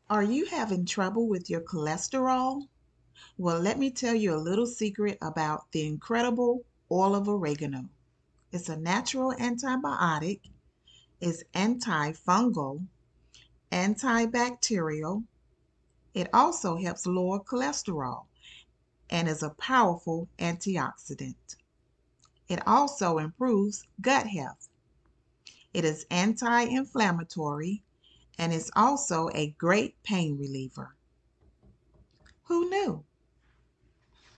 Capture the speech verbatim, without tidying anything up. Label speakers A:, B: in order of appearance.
A: Are you having trouble with your cholesterol? Well, let me tell you a little secret about the incredible oil of oregano. It's a natural antibiotic, it's antifungal, antibacterial. It also helps lower cholesterol and is a powerful antioxidant. It also improves gut health. It is anti inflammatory and is also a great pain reliever. Who knew?